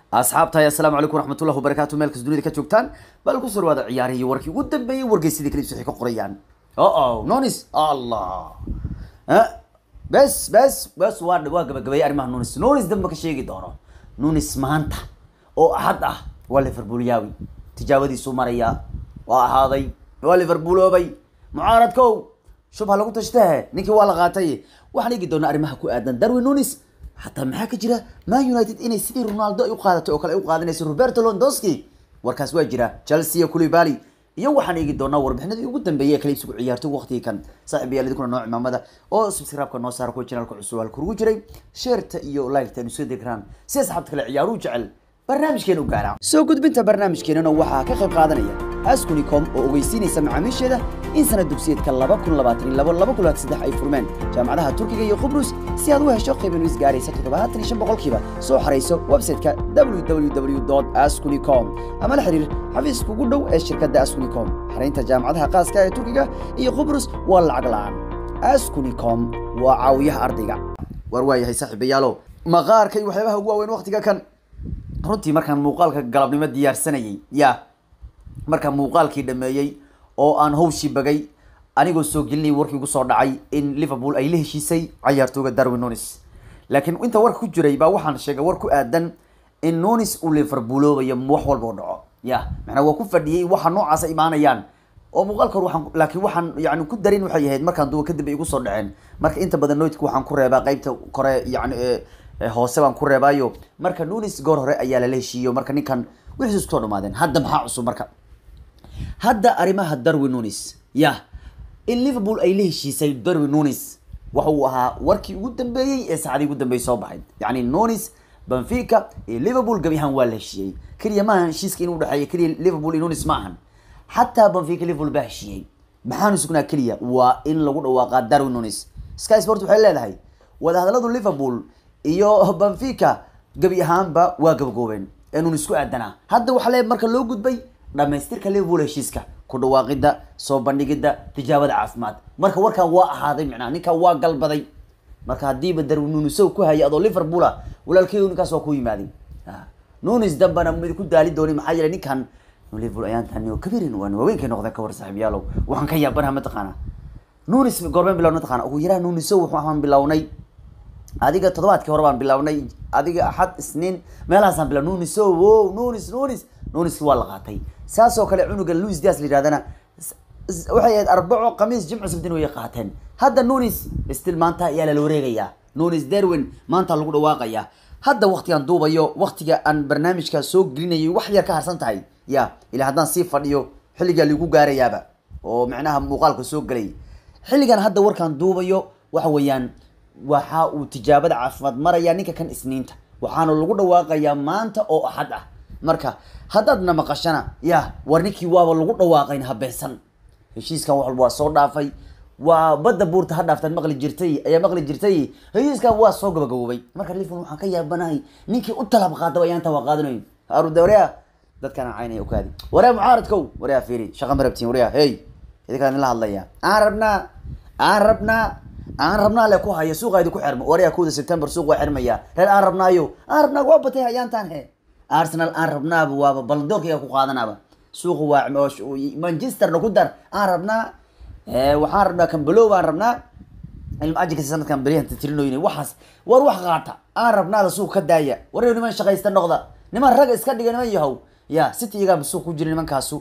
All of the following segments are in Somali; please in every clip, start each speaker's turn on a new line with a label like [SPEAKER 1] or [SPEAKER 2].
[SPEAKER 1] asxaabta assalaamu calaykum waraxmatullahi wabarakaatu meel kasta dunida ka joogtaan bal ku soo wada ciyaarihii warkii ugu dambeeyay wargeysadii kaliya wixii ka qorayaan nonis allah bas waa gabagabay arrimaha nonis damba ka sheegi doono nonis maanta oo ahad ah waa Liverpool yaawi tijaabadiisu maraya waa ahaaday waa Liverpool oobay mucaaradkow shubha lagu tashtahay ninkii waa la qaatay waxaan eegi doonaa arrimaha ku aadan Darwin Nunes حتى معك جرا ما يونايتد إني سيدي رونالدو يقاده أو كلا يقاده ناس روبرتو لوندوسكي وركاس واجرا تشيلسي وكوليبالي يو حنا يجي دونا وربحنا يقدم بيا كليب سوق عيارته وقتي كان صاحب يالله يكون نوع ما ماذا أو سبسكرايب كنا صار كل channel كل سؤال كروج جري شيرت يو لايك تنسيد كران سيس حبت كلا عيارو جعل برنامج كانوا قارع سو قد بنت برنامج كنا نوحها كخيب قادنية أسكنكم وويسيني سمع مش هذا إنسان الدبسيت كلابا كل لباترين لبا كل هتصدح أي فرمان جامعها تركيا يخبرس سيادوها شقي بن ويسجاري سكتوا بها تريشن بقول كيبا سو حريسو ويب سايت ك www.askunicom أما الحرير حفيز كوجودو الشركة askunicom حرينتا جامعها قاس كاي تركيا يخبرس والعقلان askunicom وعاوية أرضية ورواية هي صاحب يالو مغار كي وحيبها هو وين وقتك كان runtii markaan muuqaalka galabnimo diyaarsanayay markaan muuqaalkii dhameeyay oo aan hawshii bagay anigoo soo gelinay warkii ugu soo dhacay in Liverpool ay la heshiisay ciyaartooyga Darwin Nunes laakiin inta warka ku jiray baa waxaan sheegay war ku aadan in Nunes uu Liverpool oobayo wax walba dhaco macna waa ku fadhiyay waxa noocaas ay imaanayaan oo muuqaalka laakiin waxaan yaani ku darin waxay ahayd markaan duwa kadib ay igu soo dhaceen marka inta badan noodka waxaan ku reebaa qaybta kore yaani hoose baan ku reebayo marka Nunes goor hore ayaa la leeshiyo marka ninkan wixii isku dhamaadeen hadda maxaa cusub marka hadda arimaha Darwin Nunes in Liverpool ay leeshiisay Darwin Nunes waxa uu ahaa warkii ugu dambeeyay ee saacadii ugu dambeeyay soo baxay yaani Nunes Benfica iyo Liverpool gabihan waa leeshiyay kaliya ma heshiiska inuu dhaxay kaliya Liverpool iyo Nunes maahan hatta Benfica Liverpool baa heshiiyay maxaan sugnaa kaliya waa in lagu dhawaaqa Darwin Nunes Sky Sport waxay leedahay wada hadaladu Liverpool iyo Benfica gabi ahaanba waa gabgoobeen inuu isku aadana hadda waxa la marka loo gudbay dhamaystirka Liverpool heshiiska ku dhawaaqida soo bandhigida tijaabada caafimaad marka warkan waa ahaaday macna ninka waa galbaday marka hadii Darwin Nunes ku hayay adoo Liverpool walaalkii ninkaas waa ku yimaaday Nunes dambana mid ku daali dooni maxaa yeelay ninkan Liverpool ayaan tan oo kabirin waan ka noqday ka war saaxiibayaalow waxaan ka yaabanahay ma taqaana Nunes goorma bilowna taqaana ugu yaraa Nunes waxaan bilownay adiga toddobaadkii hore baan bilawnay adiga axad isniin meelahaasaan bilawnay Nunes waa la qaatay saasoo kale cunuga Luis Diaz liradana waxay ahayd arbaco khamiis jimco sabtin way qaateen hadda Nunes istil maanta ayaa la wareegaya Nunes Darwin maanta lagu dhawaaqaya hadda waqtigan duubayo waqtiga aan barnaamijka soo gelinayay wax yar ka harsan tahay ila haddaan sii fadhiyo xilliga lagu gaarayaaba oo macnaha muuqaalka soo galay xilligan hadda warkaan duubayo waxa weeyaan waxa uu tijaabada caafimaad maraya ninka kan isniinta waxaana lagu dhawaaqayaa maanta oo ahad ah marka hadadna maqashana warninkii waaba lagu dhawaaqayn habeesan heshiiskan wax walba soo dhaafay waa badda buurta ha dhaaftan maqli jirtay heshiiskan waa soo gabagaboobay marka Liverpool waxaan ka yaabanahay ninkii u talab qaado ayaan tawa qaadanayn aru dawriya dadkana caynay u kaadi waraa mucaaradkow waraa fiiri shaqa marabtiin waraa idinkaan la hadlaya aan rabnaa la ku haya suuqaydu ku xirmo wariya 2 September suuq waa xirmaya reer aan rabnaayo waa batay hayaantan Arsenal aan rabnaaba waa baldoorkiga ku qaadanaaba suuq waa Manchester ku dar aan rabnaa waxaan rabnaa kan below aan rabnaa ilma ajika sanadkan bariyan tirinoynay waxaas war wax qaata aan rabnaa la suuq ka daaya wareey niman shaqaysta noqda niman rag iska dhigan niman yahow City iga suuq ku jirin nimankaasu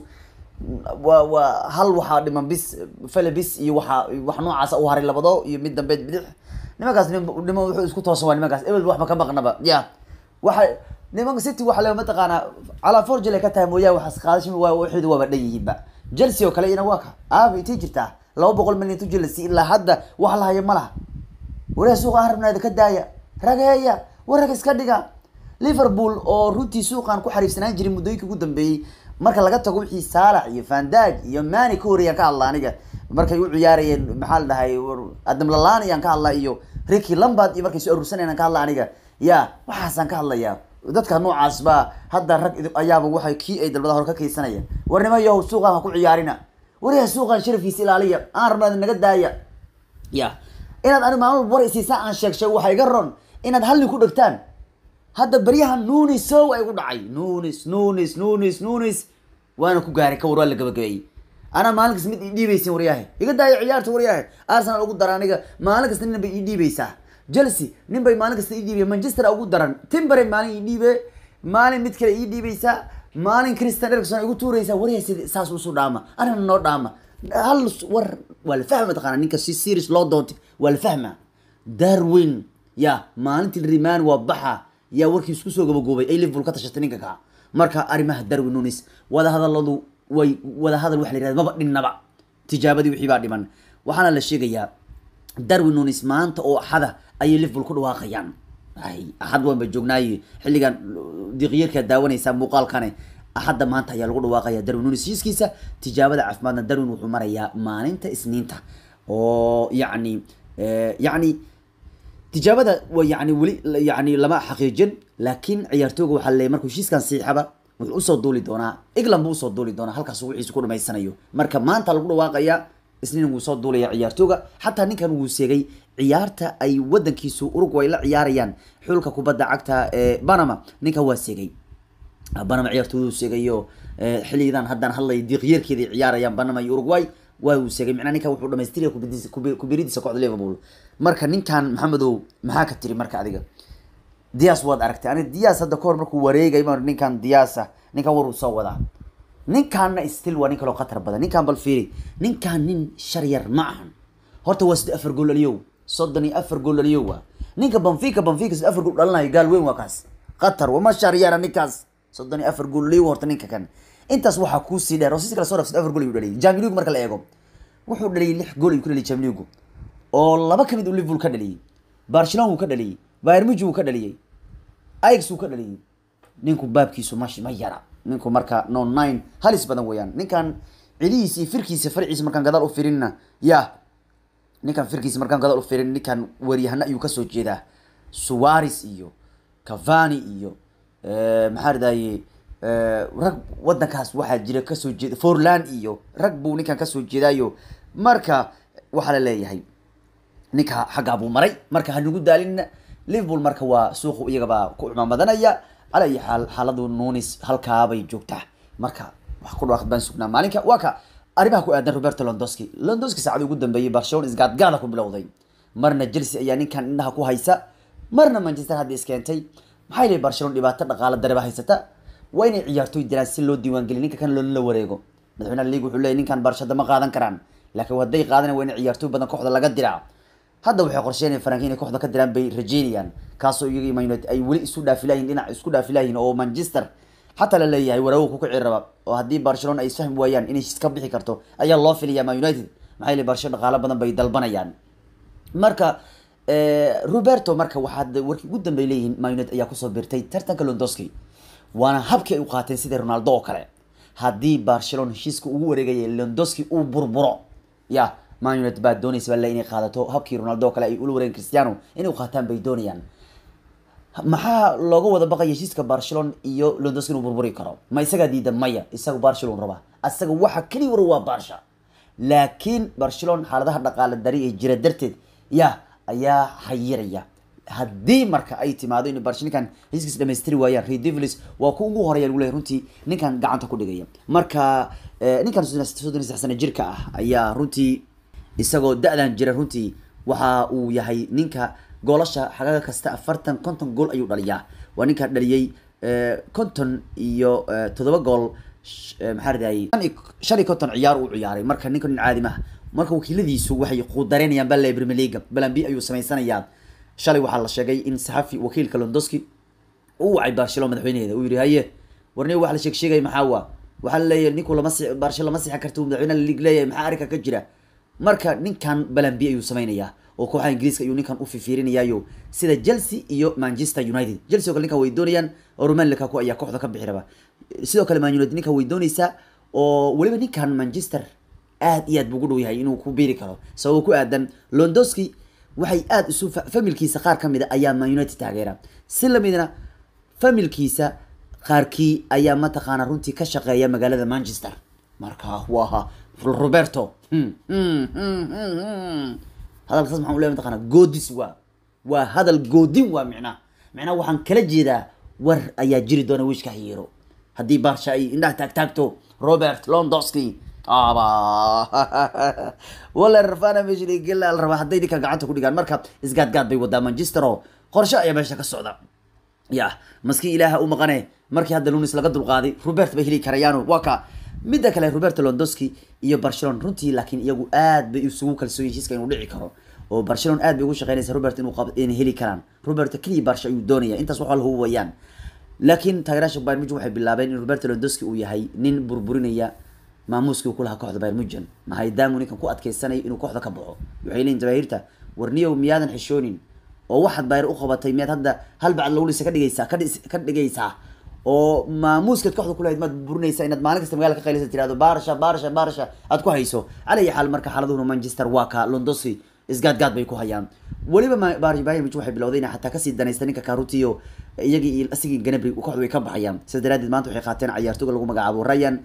[SPEAKER 1] hal waxa dhiman bis Phillips iyo wax noocaas u haray labado iyo mid dambe bidix nimankaas wuxuu isku toosan waa nimankaas ebel wax ma ka maqnaba waxa nimanka City waxa la mataqaana ala forjile ka tahay mooyaa waxa qaadashin waa wixii waa badayhiba Chelsea oo kale ina waa ka intii jirta 200 milyan tu Chelsea ilaa hadda wax la hayo malaha wareey suuqa harabnaada ka daaya ragaya warag iska dhiga Liverpool oo runtii suuqan ku xariifsanaan jiray muddooyinkii ugu dambeeyay marka laga tago wixii Salah iyo Van Dijk iyo Mane ka horeeyay ka hadla aniga markay u ciyaarayeen maxaa la dhahay Adam Lallana aan ka hadla iyo Ricky Lampard iyo markay soo urursanayeen ka hadla aniga waxaasan ka hadlaya dadka noocaas ba hadda rag ayaaba waxay kii ay dalbada hore ka kaysanayeen warnimo iyo suuqan ku ciyaarina wariya suuqan sharafkiisa ilaaliya aan rabnaa naga daaya inaad aniga maamul war isiisa aan sheegshay waxa iga ron inaad hal ku dhigtaan هذا بريها نونس سو أي قدعي نونس وأنا كوجاري كورا اللي قبل أنا مالك سميت إيدي بيسي ورياه يقدر عيارته ورياه أرسنال أقول درانيك مالك سنين بإيدي بيسه جلسي نبي مالك إيدي بي مانشستر أقول دران تمبري مالك إيدي بي مالك متكل إيدي بيسه مالك كريستيانو إريكسون يقول توريسه وريه ساس وسوداما أنا النور داما هل والفهم تقارن نيك سيريس لو دوت والفهم داروين يا مالك الريمان وضحى يا وركي سكسو جوجوبي أي ليفل كتشتنيك كا مركا أريمه داروين نونس وهذا الله ولا هذا الوحي اللي ما بقى النبع تجابدي وحي بعد من وحنا للشيء يا داروين نونس ما أنت أو حدا أي ليفل كل واقعيا أي أحد وين بجوجناي حلي كان دغير كداوني يسمى قال كان أحد ما أنت يا الغد واقعيا داروين نونس يسكيسة تجابد عفمانا داروين وحمر يا ما أنت سنينته أو يعني تجابده ويعني ولي يعني لما حقيقين لكن عيارتوجو وحلي مركو شيس كان صيحبه wuxuu soo dooli doonaa England buu soo dooli doonaa halkaas uu ciisu ku dhameysanayo marka maanta lagu dhawaaqaya isniin uu soo doolaya ciyaartooga xataa ninkan uu seegay ciyaarta ay wadankiisu Uruguay la ciyaarayaan xulka kubadda cagta ee Panama ninka waa seegay Panama ciyaartoodu seegayo xiliidan haddana hadlay diqyirkeedii ciyaarayaan Panama iyo Uruguay waa uu seegay macna ninka wuxuu dhameystiriyo ku biridiisa kooxda Liverpool marka ninkan Maxamedow maxaa ka tiri marka adiga دياس واد أركتي أنا دياس هذا كور مركو وريجا يمر نكان دياسة نكان ورو صوّدا نكان استيل ونكان لو خطر بدن نكان بالفيري نكان شرير معهن هرت وسد أفر قول اليوم صدني أفر قول اليوم نكان بنفيكا أفر قول الله قال وين وكاس قطر وما شرير نكاس صدني أفر قول اليوم هرت نكان كان أنت صوحة كوسي ده راسيك الصورة في أفر قول اليوم جامليوك مركل الأيقوم وحول لي لح قول يكون اللي جامليوكو والله ما كان يدول ليفول كدلي برشلونة كدلي بايرن ميونخ كدلي أيكس وكذا نينكو باب كيسو ماشي ما يرى نينكو مركا نون ناين هالس بدن ويان نيكان عليسي فركيسي فرعيسي مركان قدر أوفرينا يا نيكان فركيسي مركان قدر أوفرين نيكان وريهنا يو كسو جيدا سواريس إيو كافاني إيو محارداي رق ودنا كاس واحد جيدا كسو جيدا فورلان إيو رقبو نيكان كسو جيدا يو مركا وحالا لي هاي نيكا حق أبو مري مركا هنقول دالين ليفربول marka waa suuq iyagaba ku cimaamadanaaya alay xaaladu Nunes halkaabay joogtaa marka wax ku dhawaaqad baan sugnaa maalinka waa ka arimaha ku aadan Roberto Lewandowski saacad ugu dambeeyay Barcelona isgaadgaada ku bilowday marna Chelsea ayaa ninkan indhaha ku haysa marna Manchester hadda iskentay maxay leeyahay Barcelona dhibaato dhaqaale dareba haysata waa inay ciyaartoy diraan si loo diiwaan gelin ninka kan la wareego madaxweynaha liigu wuxuu leeyahay ninkan Barcelona ma qaadan karaan laakiin waday qaadan waa inay ciyaartoy badan kooxda laga diraa هذا وحي قرشين فرانكين كوخدا كدران بي رجيليان كاسو يجي ما يونايتد اي ولي اسو دافلاين دينا اسكو دافلاين او مانشستر حتى لا ليهي وراو كو كعيربا وهدي برشلونه اي فهم ويان اني iska bixi karto ayaa loo filaya ma United maxay Barcelona qaala badan bay dalbanayaan marka Roberto marka waxaad warkii ugu dambeeyay leeyihiin ma United ayaa ku soo birtay tartanka Lewandowski waana habkii ay u qaateen sida Ronaldo oo kale hadii Barcelona heshiiska ugu wareegay Lewandowski uu burburo ya ما يونايتد بعد دوني سبلا إني قادته هبكي رونالدو كلا يقولوا ورين كريستيانو إنه قاتان بيدونيان maxaa looga wada baqay heshiiska Barcelona iyo Lewandowski inuu burburi karo ma isaga diidan maya isaga Barcelona raba asaga waxa kali waa Barca laakiin Barcelona xaaladaha dhaqaale dari ee jira darteed ayaa hayiraya haddii marka ay timaado in Barcelona kan heshiiska dhameystiri waayaan Red Devils waa ku ugu horeeyay lagu leeyahay runtii ninkan gacanta ku dhigaya marka ninkan 36 sano jirka ah ayaa runtii isagoo da'dan jira runtii waxa uu yahay ninka goolasha xagaga kasta 40 50 gool ayuu dhaliyaa waa ninka dhaliyay 50 iyo 7 gool maxaarday 50 ciyaar uu ciyaaray marka ninkan caadi ma marka wakiiladiisu waxay quudareynayaan bal Premier League balanbi ayuu sameeysanayaan shalay waxa la sheegay in saxafi wakiilka Lewandowski uu wacay Barcelona madaxweynaheeda uu yiri haye warnay wax la sheegay maxaa waxa la leeyahay ninku lama Barcelona ma sixi karto madaxweynaha League leeyahay maxaa arka ka jira marka ninkan balanbi ayuu sameeynaya oo kooxaha Ingiriiska ayuu ninkan u fiirinayaayo sida Chelsea iyo Manchester United Chelsea oo ninkan way doonayaan oo Romelu Lukaku ayaa kooxda ka bixi raba sidoo kale Man United ninkan way doonaysaa oo waliba ninkan Manchester aad iyo aad ugu dhow yahay inuu ku biiri karo sabab ku aadan Lewandowski waxay aad isu familkiisa qaar kamid ah ayaa Man United taageera si lamidna familkiisa qaarkii ayaa ma taqaana runtii ka shaqeeya magaalada Manchester marka waa Roberto هذا الخصم حمولي متقنا جوديس وهذا الجودين ومعناه macnaha waxaan kala jeedaa war ayaa jiri doona wiishka hiro haddii Barca ay indhaha taagtaagto Robert Lewandowski aba wala rafana meeshii gala la raba hadday ninka gacanta ku dhigaan marka isgaadgaad bay wadaa Manchester oo qorshe ayaa meesha ka socda ya maski ilaaha u maqane markii hadda Lunis laga dulqaaday Robert bay heli karayaan waka midda kale Robert Lewandowski iyo Barcelona runtii laakiin iyagu aad bay isugu kalsoon heshiiska inuu dhici karo oo Barcelona aad bay ugu shaqeynaysaa Robert inuu heli karaan Robert kaliya Barca ayuu doonaya intaas waxa uu wayaan laakiin taageerayaasha Bayern Munich waxay bilaabeen in Robert Lewandowski uu yahay nin burburinaya maamuuska ku lahaa kooxda Bayern Munich maxay daamu ninkan ku adkeysanay inuu kooxda ka baxo waxay leeyihiin jamaahirta warniyow miyaadan xishoonin oo waxaad Bayern u qabatay miyaad hadda hal bacad lagu lisa ka dhigaysaa oo maamuuska kooxda ku lahayd mad burinaysa inaad maalin kasta magaalada ka qayliso tiraado Barca aad ku hayso calay xal marka xaaladuhu Manchester waa ka Lewandowski isgaadgaad bay ku hayaan waliba Bayern Munich waxay bilowday inay xataa ka sii danaysta ninka Carutiyo iyagii asigii Gnabry kooxdu way ka baxayaan sidaraadid maanta waxay qaateen ciyaartoyga lagu magacaabo Ryan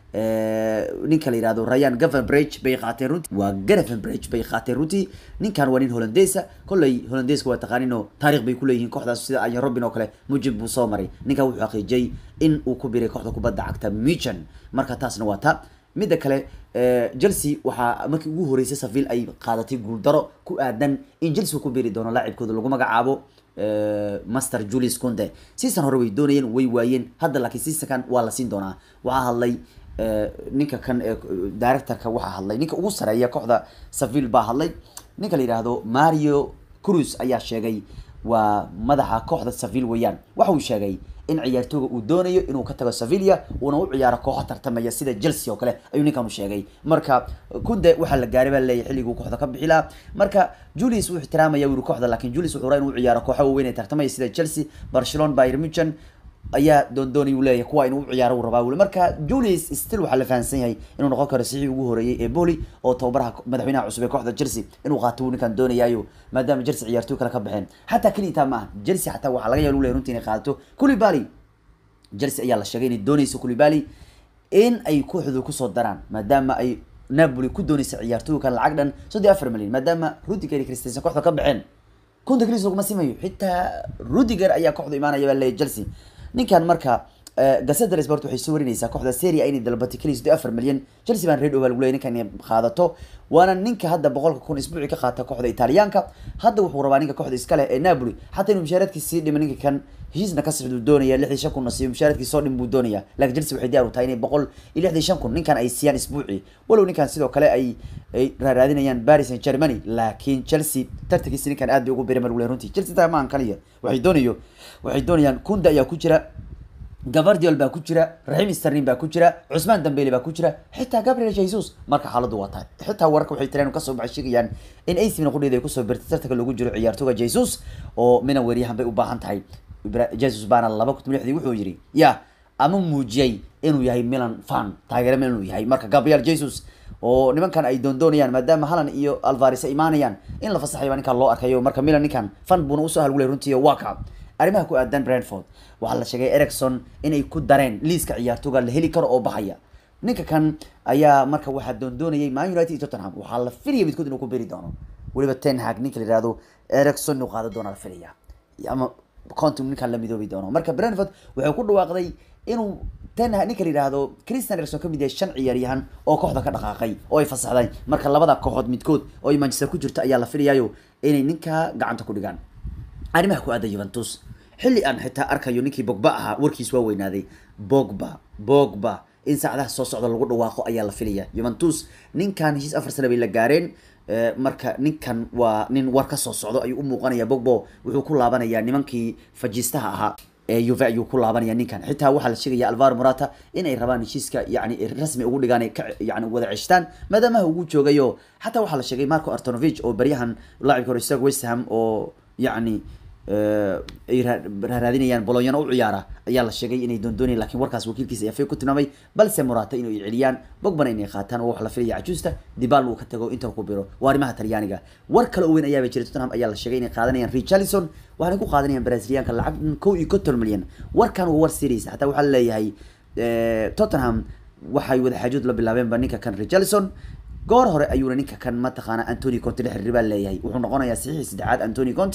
[SPEAKER 1] ninka la yiraahdo Ryan Gravenberch bay qaateen runtii waa Gravenberch bay qaateen runtii ninkan waa nin Hollandeesa kulay Hollandeesku waa taqaanino taariikh bay ku leeyihiin kooxdaas sida Arjen Robben oo kale mujib buu soo maray ninka wuxuu xaqiijiyay in uu ku biiray kooxda kubadda cagta Munchen marka taasna waa ta midda kale Chelsea waxa markii ugu horeysay Seville ay qaadatay guul daro ku aadan in Chelsea ku biiri doono laacibkooda lagu magacaabo Master Julius Kounde season hore way doonayeen way waayeen hadda laakiin season waa la siin doonaa waxa hadlay ninka kan directorka waxa hadlay ninka ugu sareeya kooxda Seville baa hadlay ninka la yiraahdo Mario Cruz ayaa sheegay waa madaxa kooxda Seville weeyaan waxa uu sheegay in ciyaartooyga uu doonayo inuu ka tago Sevilla una u ciyaaro kooxo tartamaya sida Chelsea oo kale ayuu ninkan u sheegay marka Kounde waxa la gaaray baa leeyahay xilligu kooxda ka bixila marka Julius wuxuu ixtiraamaya wiil kooxda laakiin Julius wuxuu rabaa inuu u ciyaaro kooxo weyn ee tartamaya sida Chelsea Barcelona Bayern Munich ayaa doondoonay uu leeyahay kuwa inuu u ciyaaro rabaa wali marka Julius still waxa la fahansan yahay inuu noqon karo saxiix ugu horeeyay ee Boli oo tababaraha madaxweynaha cusub ee kooxda Chelsea inuu qaato ninkan doonayo maadaama Chelsea ciyaartoy kala ka baxeen hatta kaliya ma Chelsea hatta waxa laga yaabaa runtii inay qaato Koulibaly Chelsea ayaa la sheegay inay doonayso Koulibaly in ay kooxdu ku soo daraan maadaama ay Napoli ku doonayso ciyaartoy kan lacag dhan 34 milyan maadaama Rudiger iyo Christensen kooxda ka baxeen Kounde Chelsea kuma simayo xitaa Rudiger ayaa kooxdu imaanaya baa leeyahay Chelsea ninkan marka Gazzetta Sport waxay soo warinaysaa kooxda Serie A inay dalbatay kaliya 4 milyan Chelsea baan reed oval gulay ninkan inay qaadato waana ninka hadda 100,000 isbuuci ka qaata kooxda Talyaanka hadda wuxuu rabaa ninka kooxda iskale ee Napoli hatta inuu mushaaraadkiisa sii dhimo ninka kan heshiisna ka sixdu doonaya 65,000 nasiib mushaaraadkiisa soo dhim buu doonaya laakiin Chelsea waxay diyaar u tahay inay 165,000 ninkan ay siiyaan isbuuci walow ninkan sidoo kale ay raadinayaan Paris Saint-Germain laakiin Chelsea tartankiisa ninkan aad bay ugu biray mar wala runtii Chelsea taamaan kaliya waxay doonayaan Kounde ayaa ku jira Gavardiol baa ku jira Raheem Sterling baa ku jira Ousmane Dembele baa ku jira xitaa Gabriel Jesus marka xaaladu waa tahay xitaa wararka waxay tireen ka soo baxay sheegayaan in AC Milan qudheeday ku soo birtay tartanka lagu jiro ciyaartoyga Jesus oo mina wariyahan bay u baahan tahay Jesus baana 2016 wuxuu yiri ya ama muujiyay inuu yahay Milan fan taageero Milan uu yahay marka Gabriel Jesus oo nimankan ay doonayaan maadaama Haaland iyo Alvarez ay imaanayaan in la fasaxay ninka loo arkayo marka Milan ninkan fan buna u soo halgulay runtii waa ka arrimaha ku aadan Brentford waxa la sheegay Erikson inay ku dareen liiska ciyaartoyga la heli karo oo baxaya ninka kan ayaa marka waxa doonayay Man United iyo Tottenham waxa la filayay midkood inuu ku beeri doono waliba Ten Hag ninka la yiraahdo Erikson uu qaado doona la filaya ama Conte ninka la midoobi doono marka Brentford wuxuu ku dhawaaqday inuu Ten Hag ninka la yiraahdo Christian Erikson ka mid yahay 5 ciyaaryahan oo kooxda ka dhaqaaqay oo ay fasaxday marka labada kooxood midkood oo ay Manchester ku jirto ayaa la filayayo inay ninka gacanta ku dhigaan arrimaha ku aaday Juventus xilli aan xitaa arkayo ninkii Pogba ahaa warkiis waa weynaaday Pogba in saacadaha soo socda lagu dhawaaqo ayaa la filayaa Juventus ninkan heshiis 4 sano bay la gaareen marka ninkan waa nin war ka soo socdo ayuu u muuqanayaa Pogba wuxuu ku laabanayaa nimankii fajiistaha ahaa ee Juve ayuu ku laabanayaa ninkan xitaa waxa la sheegaya Alvaro Morata inay rabaan heshiiska yani rasmi ugu dhigaan yani wada cishtaan maadaama uu joogayo xataa waxa la sheegay Marco Arnautovic oo bariyahan laacibka hore isaga West Ham oo yani ay raadinayaan Bologna u ciyaara ayaa la sheegay inay doonayaan laakiin warkaas wakiilkiisa ayaa fay ku tilmaamay balse Morata inuu celiyaan Pogba inay qaataan oo wax la filayo cajuusta Dybala uu ka tago inta ku biro waarimaha Talyaaniga war kale oo weyn ayaa jiray Tottenham ayaa la sheegay inay qaadanayaan Richarlison waxay ku qaadanayaan Brazilianka lacag 1.5 milyan warkan waa war serious hatta waxa la leeyahay Tottenham waxay wada xajood la bilaabeen ninka kan Richarlison goor hore ayuu ninka kan ma taqaana Antonio Conte la xiriir baa leeyahay wuxuu noqonayaa saxiix saddexaad Antonio Conte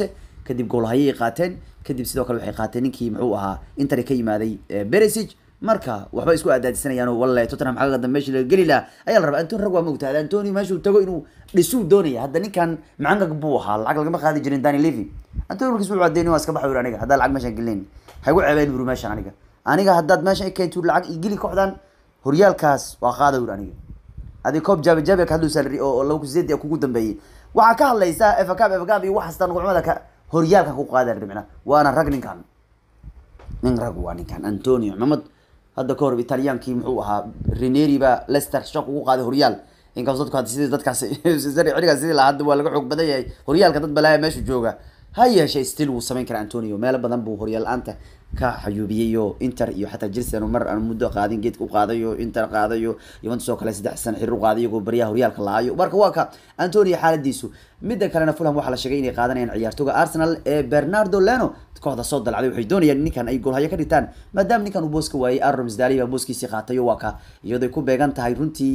[SPEAKER 1] kadib gool hayay qaateen kadib sidoo kale waxay qaateen ninkii muxuu ahaa Inter ka yimaaday Perisic marka waxba isku aadaadsanayaan wallahi Tottenham xaqa dambe meeshii laga gali lahaa ayaa la rabaa Antonio rag waa moogtahay Antonio meeshuu tago inuu dhisuu doonaya hadda ninkan macangag buu ahaa lacag lagama qaadi jirin Dani Levy Antonio markiis wuxuu cadeeyay waa iska baxay aniga hadda lacag meeshan gelin hay ugu ceebeen buru meeshan aniga haddaad meeshan ay keento lacag igili kooxdan horyaalkaas waa qaada aniga adi koob jabe ka haduu salary oo lagu sideed kugu dambeeyay waxa ka hadlaysa FA Cup iyo waxaastan gacmada ka horyaalka ku qaadan ribna waana rag ninkan nin rag waa ninkan Antonio Mamad hadda ka hor Italiankii muxuu ahaa Ranieri ba Leicester shaq ugu qaaday horyaal in ka dadku hadii dadkaas sidii xiriga sidii la hadda waa laga xog badan yahay horyaalka dad balaaya meesha jooga hayeshay still uu sameyn kara Antonio meel badan buu horyaal aanta ka xayuubiyo Inter iyo xataa Chelsea mar aan muddo qaadin geedka u qaadayo Inter qaadayo Juventus oo kale 3 sano xiriir u qaadayo oo bariyaha horyaalka laayo marka waa ka Antonio xaaladiisu mid kale Fulham waxa la sheegay inay qaadanayaan ciyaartoyga Arsenal ee Bernardo Leno kooxda soo dalacday waxay doonayaan ninkan ay gool haya ka dhitaan maadaama ninkan uu booska waayay Aaron Ramsdale baa booskiisa qaatay waa ka iyadoo ku beegan tahay runtii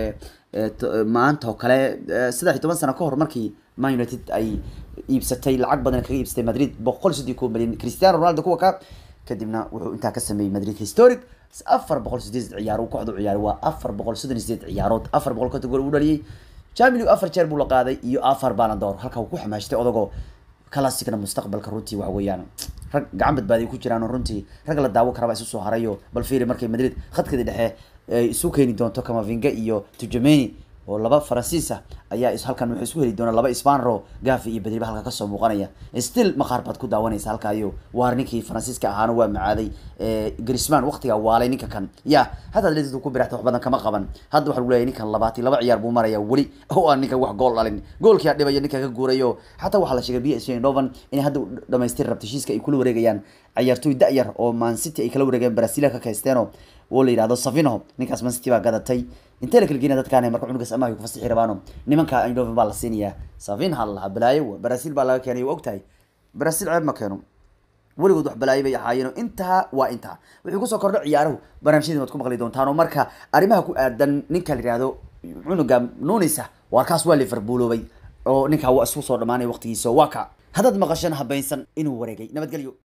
[SPEAKER 1] maanta oo kale 13 sano ka hor markii Man United ay iibsatay lacag badan kaga iibsatay Madrid 160 milyan Cristiano Ronaldo kuwa ka kadibna wuxuu inta ka sameeyay Madrid historic 480 ciyaar uu kooxdu ciyaar waa 438 ciyaarood 400 gool u dhaliyay Champions League 4 jeer buu la qaaday iyo 4 Ballon d'Or halka uu ku xamaashtay odago classicna mustaqbalka runtii wax weeyaan rag gacan badbaadi ku jiraan runtii rag la daawo karaba isu soo harayo bal fiiri markay Madrid khadkeeda dhexe isu keeni doonto Camavinga iyo Tchouaméni oo laba Faransiis ah ayaa halkan wuxuu isku heli doona laba Isbaanro Gavi iyo Bedri halka ka soo muuqanaya still ma qaarbad ku daawanaysa halka ayo waarninkii Faransiiska ahaana waa macaaday Griezmann waqtiga waalay ninka kan ya hada leeyahay ku biraxta wax badan kama qaban hadda waxa uu leeyahay ninkan 22 ciyaar buu maraya wali oo aan ninka wax gool dhalin goolkii dhibay ninka ka guurayo xataa waxa la sheegay PSG Eindhoven in hadda dhameystir rabto heshiiska ay kula wareegayaan ciyaartoy da'yar oo Man City ay kala wareegeen Brazil ka Cristiano oo la yiraahdo Savinho ninkaas Man City baa gadatay inta la kala geeyay dadkaan marka cunugas amaah ku fasaxi rabaano nimanka Eindhoven baa la siinayaa Savinho hal balaayo Brazil baa laga keenay ogtahay Brazil ceeb ma keeno waligood wax balaayo bay ahaayeen inta waa inta wixii ku soo kordhay ciyaaruhu barnaamijyada ku maqli doontaan oo marka arimaha ku aadan ninka la yiraahdo cunuga Nunes waa kaas waa Liverpool oo ninka waa isku soo dhamaanay waqtigiisa waa ka hadad maqashan habaysan inuu wareegay nabadgelyo